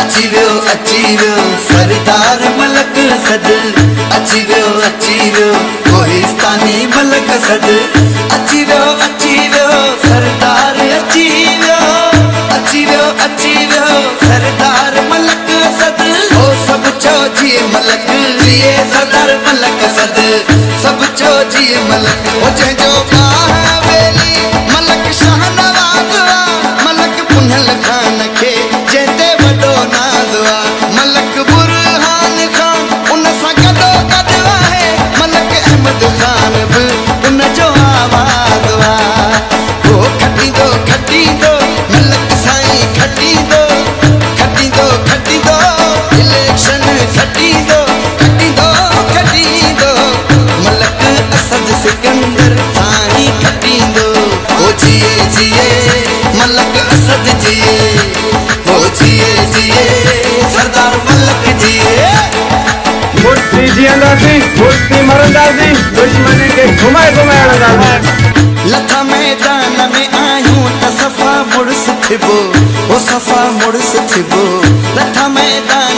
अची वियो सरदार मलक सद अची वियो कोहिस्तानी मलक सद अची वियो सरदार अची वियो सरदार मलक सद ओ सब चो जी मलक जिए सरदार मलक सद सब चो जी मलक ओ जो वेली मलक शाहनवाज़ मलक पुनल खान के जेते वडो नाज़ मलक बुरहान खान उन सां गॾो गॾु आहे मलक अहमद खान बि उन जो आवाज़ ओ खटींदो मलक साईं खटींदो इलेक्शन खटींदो मलक असद सिकंदर साईं खटींदो ओ जिए मलक असद जिए ओ जिए सरदार मलक जिए मुर्ती जियंदासीं मुर्ती मरंदासीं दुश्मन के घुमाए हणंदासीं लथा मैदान में आयूं त सफ़ा मुड़स थिबो ओ सफ़ा मुड़स थिबो लथा मैदान